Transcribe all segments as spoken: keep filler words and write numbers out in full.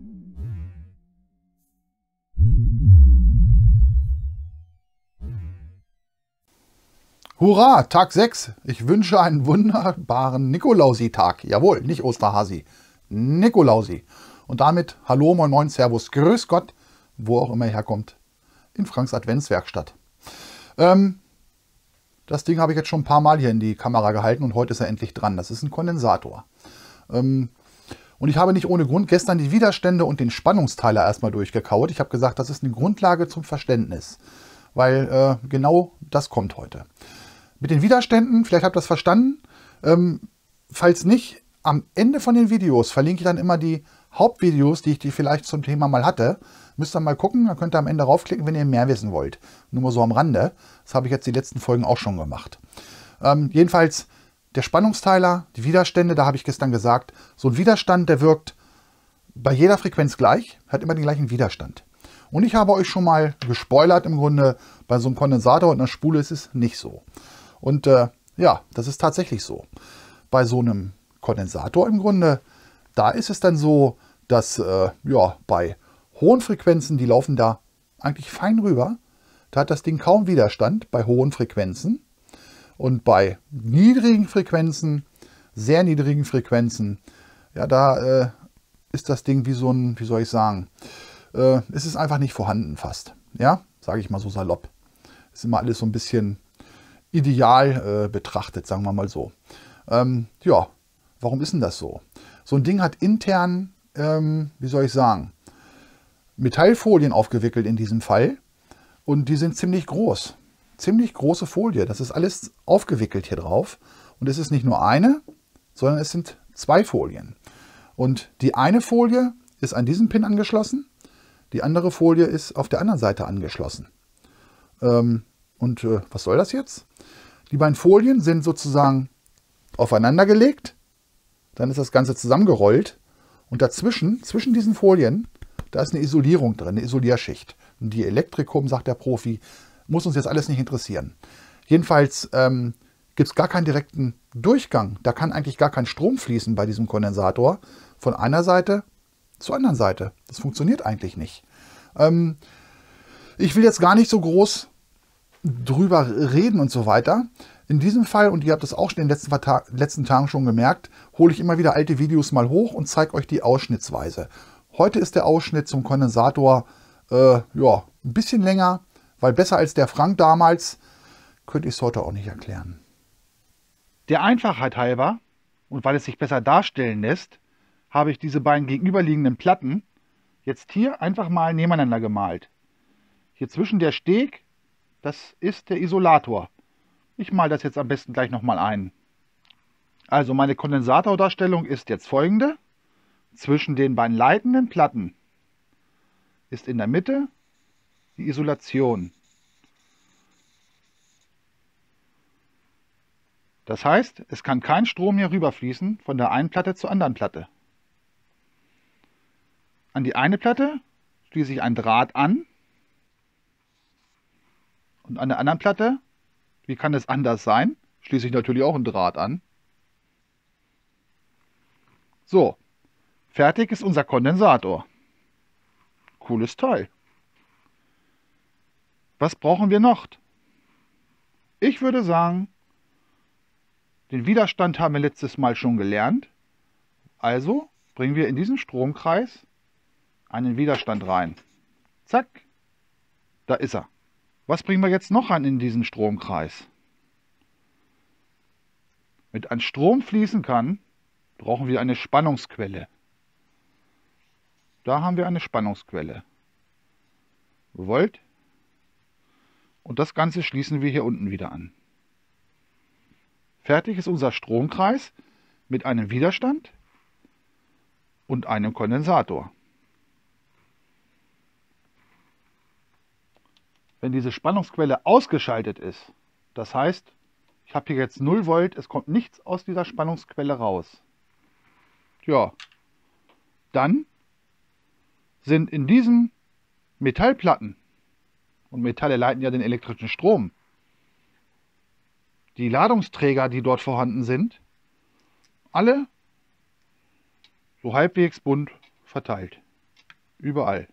Hurra, Tag sechs. Ich wünsche einen wunderbaren Nikolausi-Tag. Jawohl, nicht Osterhasi. Nikolausi. Und damit Hallo, moin, moin, Servus, Grüß Gott, wo auch immer er herkommt, in Franks Adventswerkstatt. Ähm, das Ding habe ich jetzt schon ein paar Mal hier in die Kamera gehalten und heute ist er endlich dran. Das ist ein Kondensator. Ähm, und ich habe nicht ohne Grund gestern die Widerstände und den Spannungsteiler erstmal durchgekaut. Ich habe gesagt, das ist eine Grundlage zum Verständnis, weil äh, genau das kommt heute. Mit den Widerständen, vielleicht habt ihr das verstanden. Ähm, falls nicht, am Ende von den Videos verlinke ich dann immer die Hauptvideos, die ich die vielleicht zum Thema mal hatte. Müsst ihr mal gucken, dann könnt ihr am Ende raufklicken, wenn ihr mehr wissen wollt. Nur mal so am Rande. Das habe ich jetzt die letzten Folgen auch schon gemacht. Ähm, jedenfalls der Spannungsteiler, die Widerstände, da habe ich gestern gesagt, so ein Widerstand, der wirkt bei jeder Frequenz gleich, hat immer den gleichen Widerstand. Und ich habe euch schon mal gespoilert, im Grunde, bei so einem Kondensator und einer Spule ist es nicht so. Und äh, ja, das ist tatsächlich so. Bei so einem Kondensator im Grunde, da ist es dann so, dass äh, ja, bei hohen Frequenzen, die laufen da eigentlich fein rüber. Da hat das Ding kaum Widerstand bei hohen Frequenzen. Und bei niedrigen Frequenzen, sehr niedrigen Frequenzen, ja, da äh, ist das Ding wie so ein, wie soll ich sagen, äh, es ist einfach nicht vorhanden fast. Ja, sage ich mal so salopp. Ist immer alles so ein bisschen ideal äh, betrachtet, sagen wir mal so. Ähm, ja, warum ist denn das so? So ein Ding hat intern, ähm, wie soll ich sagen, Metallfolien aufgewickelt in diesem Fall und die sind ziemlich groß. Ziemlich große Folie, das ist alles aufgewickelt hier drauf und es ist nicht nur eine, sondern es sind zwei Folien. Und die eine Folie ist an diesem Pin angeschlossen, die andere Folie ist auf der anderen Seite angeschlossen. Ähm, und äh, was soll das jetzt? Die beiden Folien sind sozusagen aufeinander gelegt, dann ist das Ganze zusammengerollt und dazwischen, zwischen diesen Folien, da ist eine Isolierung drin, eine Isolierschicht. Und die Elektrikum, sagt der Profi, muss uns jetzt alles nicht interessieren. Jedenfalls ähm, gibt es gar keinen direkten Durchgang, da kann eigentlich gar kein Strom fließen bei diesem Kondensator von einer Seite zur anderen Seite. Das funktioniert eigentlich nicht. Ähm, ich will jetzt gar nicht so groß drüber reden und so weiter. In diesem Fall, und ihr habt das auch schon in den letzten, letzten Tagen schon gemerkt, hole ich immer wieder alte Videos mal hoch und zeige euch die ausschnittsweise. Heute ist der Ausschnitt zum Kondensator äh, ja, ein bisschen länger, weil besser als der Frank damals könnte ich es heute auch nicht erklären. Der Einfachheit halber und weil es sich besser darstellen lässt, habe ich diese beiden gegenüberliegenden Platten jetzt hier einfach mal nebeneinander gemalt. Hier zwischen der Steg, das ist der Isolator. Ich male das jetzt am besten gleich nochmal ein. Also meine Kondensatordarstellung ist jetzt folgende. Zwischen den beiden leitenden Platten ist in der Mitte die Isolation. Das heißt, es kann kein Strom hier rüberfließen von der einen Platte zur anderen Platte. An die eine Platte schließe ich ein Draht an. Und an der anderen Platte, wie kann es anders sein, schließe ich natürlich auch einen Draht an. So, fertig ist unser Kondensator. Cooles Teil. Was brauchen wir noch? Ich würde sagen, den Widerstand haben wir letztes Mal schon gelernt. Also bringen wir in diesen Stromkreis einen Widerstand rein. Zack, da ist er. Was bringen wir jetzt noch rein in diesen Stromkreis? Damit ein Strom fließen kann, brauchen wir eine Spannungsquelle. Da haben wir eine Spannungsquelle. Volt. Und das Ganze schließen wir hier unten wieder an. Fertig ist unser Stromkreis mit einem Widerstand und einem Kondensator. Wenn diese Spannungsquelle ausgeschaltet ist, das heißt, ich habe hier jetzt null Volt, es kommt nichts aus dieser Spannungsquelle raus. Ja, dann sind in diesen Metallplatten, und Metalle leiten ja den elektrischen Strom, die Ladungsträger, die dort vorhanden sind, alle so halbwegs bunt verteilt. Überall.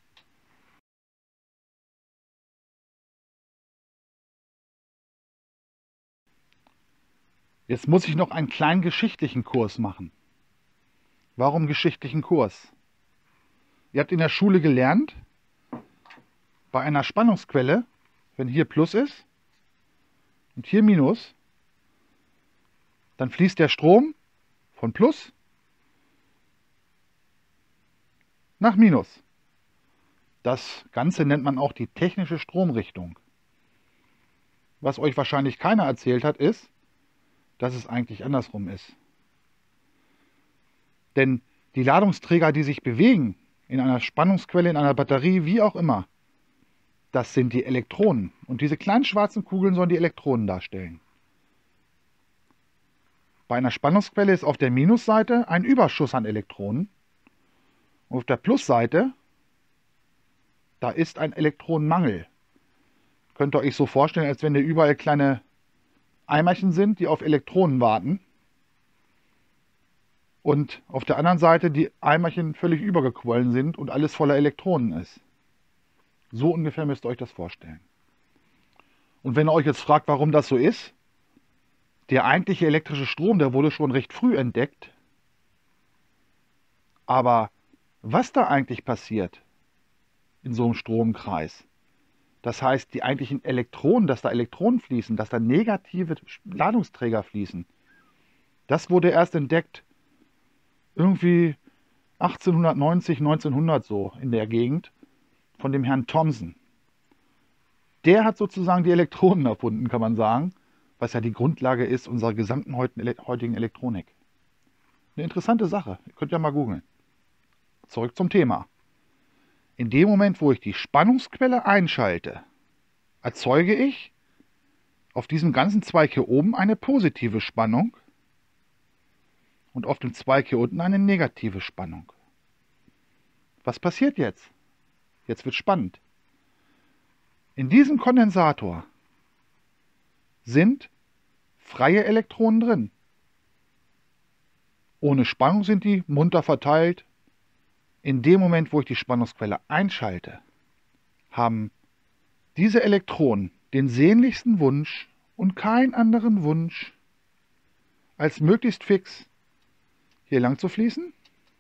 Jetzt muss ich noch einen kleinen geschichtlichen Kurs machen. Warum geschichtlichen Kurs? Ihr habt in der Schule gelernt, bei einer Spannungsquelle, wenn hier Plus ist und hier Minus, dann fließt der Strom von Plus nach Minus. Das Ganze nennt man auch die technische Stromrichtung. Was euch wahrscheinlich keiner erzählt hat, ist, dass es eigentlich andersrum ist. Denn die Ladungsträger, die sich bewegen, in einer Spannungsquelle, in einer Batterie, wie auch immer, das sind die Elektronen. Und diese kleinen schwarzen Kugeln sollen die Elektronen darstellen. Bei einer Spannungsquelle ist auf der Minusseite ein Überschuss an Elektronen. Und auf der Plusseite, da ist ein Elektronenmangel. Könnt ihr euch so vorstellen, als wenn da überall kleine Eimerchen sind, die auf Elektronen warten. Und auf der anderen Seite die Eimerchen völlig übergequollen sind und alles voller Elektronen ist. So ungefähr müsst ihr euch das vorstellen. Und wenn ihr euch jetzt fragt, warum das so ist, der eigentliche elektrische Strom, der wurde schon recht früh entdeckt. Aber was da eigentlich passiert in so einem Stromkreis, das heißt, die eigentlichen Elektronen, dass da Elektronen fließen, dass da negative Ladungsträger fließen, das wurde erst entdeckt irgendwie achtzehnhundertneunzig, neunzehnhundert so in der Gegend von dem Herrn Thomson. Der hat sozusagen die Elektronen erfunden, kann man sagen, was ja die Grundlage ist unserer gesamten heutigen Elektronik. Eine interessante Sache, ihr könnt ja mal googeln. Zurück zum Thema. In dem Moment, wo ich die Spannungsquelle einschalte, erzeuge ich auf diesem ganzen Zweig hier oben eine positive Spannung und auf dem Zweig hier unten eine negative Spannung. Was passiert jetzt? Jetzt wird spannend. In diesem Kondensator sind freie Elektronen drin. Ohne Spannung sind die munter verteilt. In dem Moment, wo ich die Spannungsquelle einschalte, haben diese Elektronen den sehnlichsten Wunsch und keinen anderen Wunsch, als möglichst fix hier lang zu fließen,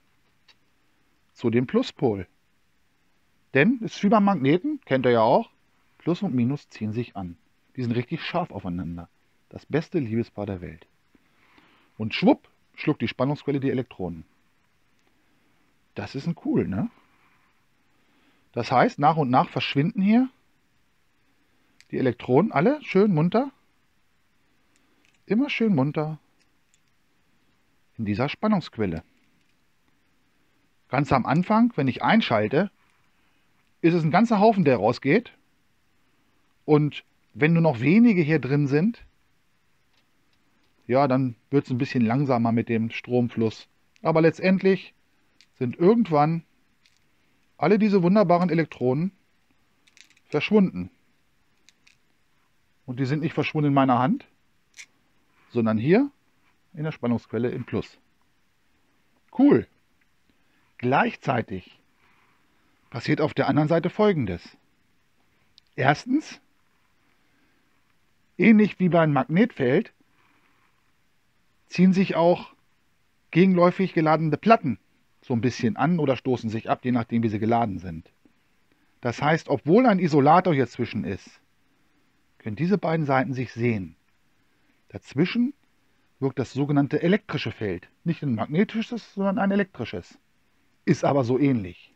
zu dem Pluspol. Denn es ist wie beim Magneten, kennt ihr ja auch, Plus und Minus ziehen sich an. Die sind richtig scharf aufeinander. Das beste Liebespaar der Welt. Und schwupp, schluckt die Spannungsquelle die Elektronen. Das ist ein cool, ne? Das heißt, nach und nach verschwinden hier die Elektronen alle schön munter, immer schön munter in dieser Spannungsquelle. Ganz am Anfang, wenn ich einschalte, ist es ein ganzer Haufen, der rausgeht. Und wenn nur noch wenige hier drin sind, ja, dann wird es ein bisschen langsamer mit dem Stromfluss. Aber letztendlich sind irgendwann alle diese wunderbaren Elektronen verschwunden. Und die sind nicht verschwunden in meiner Hand, sondern hier in der Spannungsquelle im Plus. Cool. Gleichzeitig passiert auf der anderen Seite Folgendes. Erstens, ähnlich wie beim Magnetfeld, ziehen sich auch gegenläufig geladene Platten so ein bisschen an oder stoßen sich ab, je nachdem wie sie geladen sind. Das heißt, obwohl ein Isolator hier zwischen ist, können diese beiden Seiten sich sehen. Dazwischen wirkt das sogenannte elektrische Feld. Nicht ein magnetisches, sondern ein elektrisches. Ist aber so ähnlich.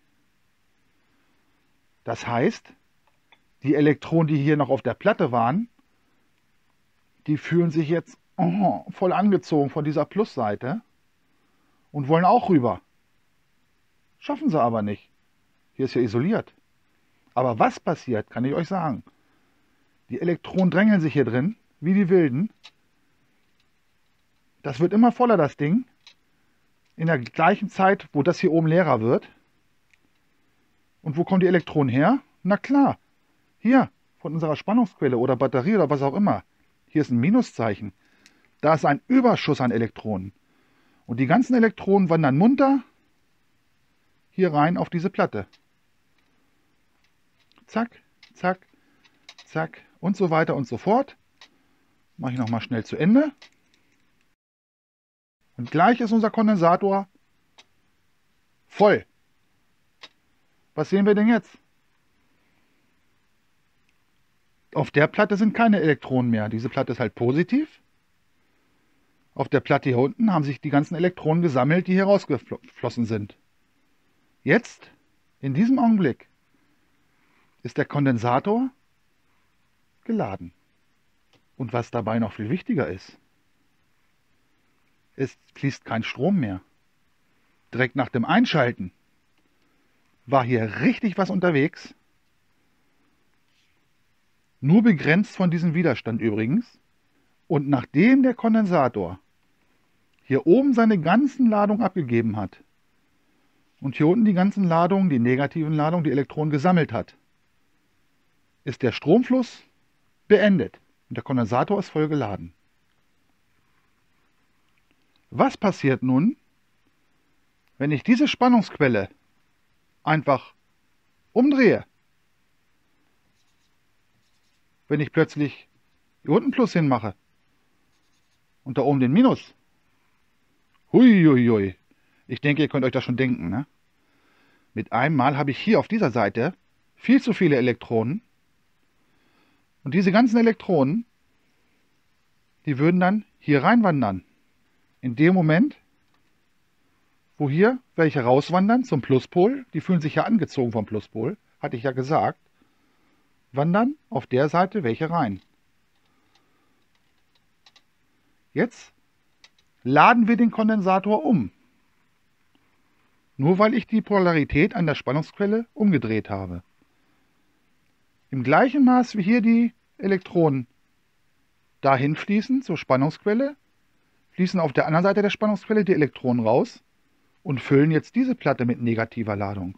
Das heißt, die Elektronen, die hier noch auf der Platte waren, die fühlen sich jetzt oh, voll angezogen von dieser Plusseite und wollen auch rüber. Schaffen sie aber nicht. Hier ist ja isoliert. Aber was passiert, kann ich euch sagen. Die Elektronen drängeln sich hier drin, wie die Wilden. Das wird immer voller, das Ding. In der gleichen Zeit, wo das hier oben leerer wird. Und wo kommen die Elektronen her? Na klar, hier, von unserer Spannungsquelle oder Batterie oder was auch immer. Hier ist ein Minuszeichen. Da ist ein Überschuss an Elektronen. Und die ganzen Elektronen wandern munter hier rein auf diese Platte. Zack, zack, zack und so weiter und so fort. Mache ich nochmal schnell zu Ende. Und gleich ist unser Kondensator voll. Was sehen wir denn jetzt? Auf der Platte sind keine Elektronen mehr. Diese Platte ist halt positiv. Auf der Platte hier unten haben sich die ganzen Elektronen gesammelt, die hier rausgeflossen sind. Jetzt, in diesem Augenblick, ist der Kondensator geladen. Und was dabei noch viel wichtiger ist, es fließt kein Strom mehr. Direkt nach dem Einschalten war hier richtig was unterwegs. Nur begrenzt von diesem Widerstand übrigens. Und nachdem der Kondensator hier oben seine ganzen Ladungen abgegeben hat und hier unten die ganzen Ladungen, die negativen Ladungen, die Elektronen gesammelt hat, ist der Stromfluss beendet und der Kondensator ist voll geladen. Was passiert nun, wenn ich diese Spannungsquelle einfach umdrehe? Wenn ich plötzlich hier unten Plus hinmache und da oben den Minus. Huiuiui. Ich denke, ihr könnt euch das schon denken. Ne? Mit einem Mal habe ich hier auf dieser Seite viel zu viele Elektronen. Und diese ganzen Elektronen, die würden dann hier reinwandern. In dem Moment, wo hier welche rauswandern zum Pluspol, die fühlen sich ja angezogen vom Pluspol, hatte ich ja gesagt, wandern auf der Seite welche rein. Jetzt laden wir den Kondensator um. Nur weil ich die Polarität an der Spannungsquelle umgedreht habe. Im gleichen Maß wie hier die Elektronen dahin fließen zur Spannungsquelle, fließen auf der anderen Seite der Spannungsquelle die Elektronen raus und füllen jetzt diese Platte mit negativer Ladung.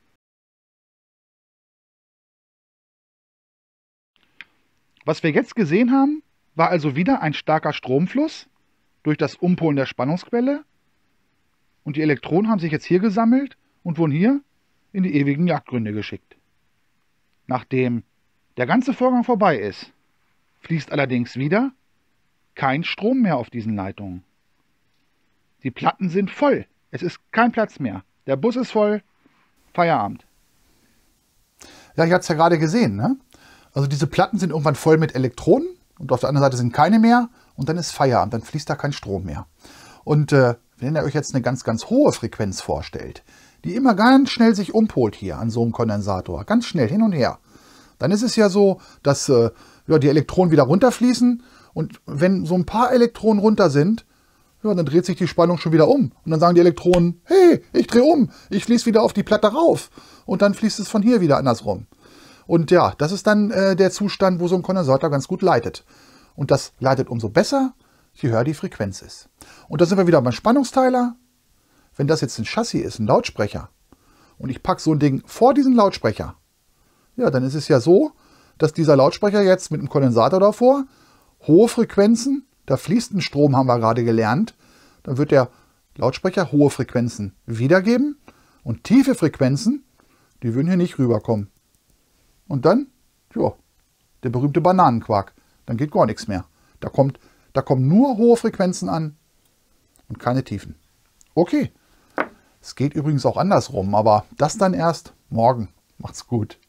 Was wir jetzt gesehen haben, war also wieder ein starker Stromfluss durch das Umpolen der Spannungsquelle und die Elektronen haben sich jetzt hier gesammelt und wurden hier in die ewigen Jagdgründe geschickt. Nachdem der ganze Vorgang vorbei ist, fließt allerdings wieder kein Strom mehr auf diesen Leitungen. Die Platten sind voll. Es ist kein Platz mehr. Der Bus ist voll. Feierabend. Ja, ich hatte es ja gerade gesehen. Ne? Also diese Platten sind irgendwann voll mit Elektronen und auf der anderen Seite sind keine mehr und dann ist Feierabend. Dann fließt da kein Strom mehr. Und äh, wenn ihr euch jetzt eine ganz, ganz hohe Frequenz vorstellt, die immer ganz schnell sich umpolt hier an so einem Kondensator, ganz schnell hin und her, dann ist es ja so, dass äh, ja, die Elektronen wieder runterfließen und wenn so ein paar Elektronen runter sind, ja, dann dreht sich die Spannung schon wieder um. Und dann sagen die Elektronen, hey, ich drehe um, ich fließe wieder auf die Platte rauf. Und dann fließt es von hier wieder andersrum. Und ja, das ist dann äh, der Zustand, wo so ein Kondensator ganz gut leitet. Und das leitet umso besser, je höher die Frequenz ist. Und da sind wir wieder beim Spannungsteiler. Wenn das jetzt ein Chassis ist, ein Lautsprecher, und ich packe so ein Ding vor diesen Lautsprecher, ja, dann ist es ja so, dass dieser Lautsprecher jetzt mit einem Kondensator davor hohe Frequenzen, da fließt ein Strom, haben wir gerade gelernt, dann wird der Lautsprecher hohe Frequenzen wiedergeben und tiefe Frequenzen, die würden hier nicht rüberkommen. Und dann, ja, der berühmte Bananenquark, dann geht gar nichts mehr. Da kommt, da kommen nur hohe Frequenzen an und keine tiefen. Okay, es geht übrigens auch andersrum, aber das dann erst morgen. Macht's gut.